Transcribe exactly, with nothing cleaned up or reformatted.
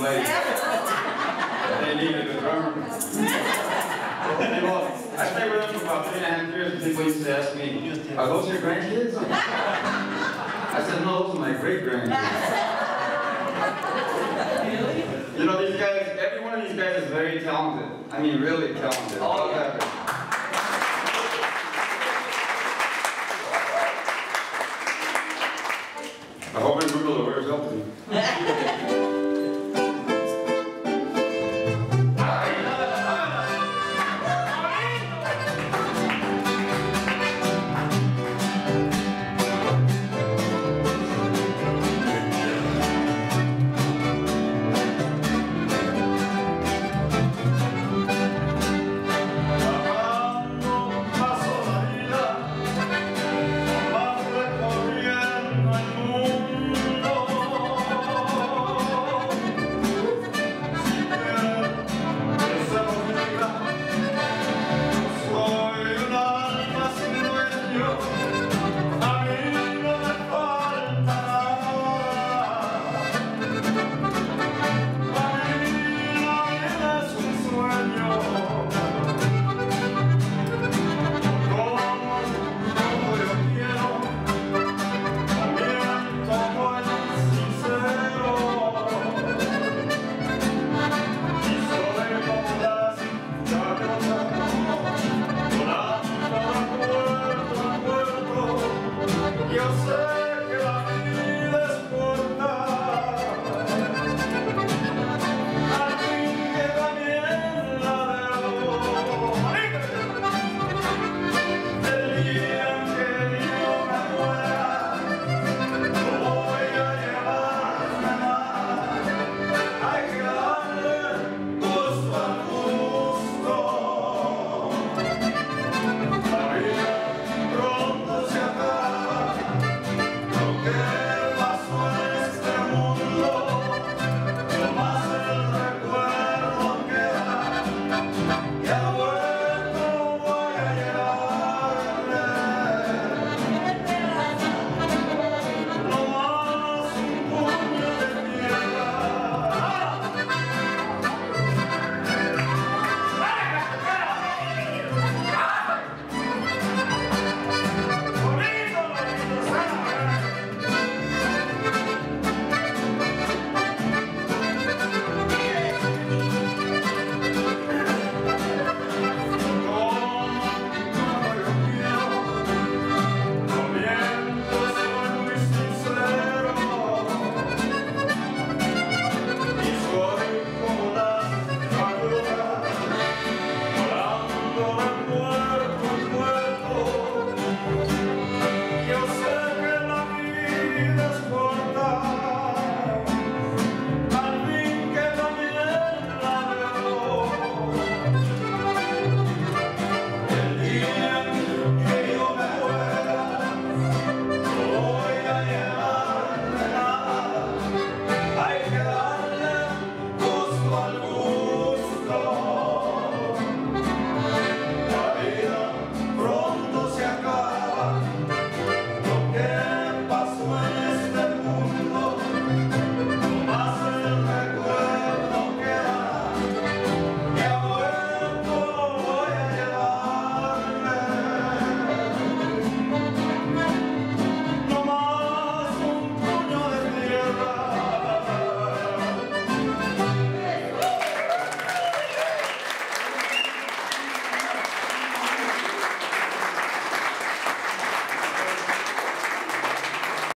like, they needed a drummer. Well, I stayed with them for about three and a half years, and people used to ask me, are those your grandkids? I said, no, those are my great-grandkids. You know, these guys, every one of these guys is very talented. I mean, really talented.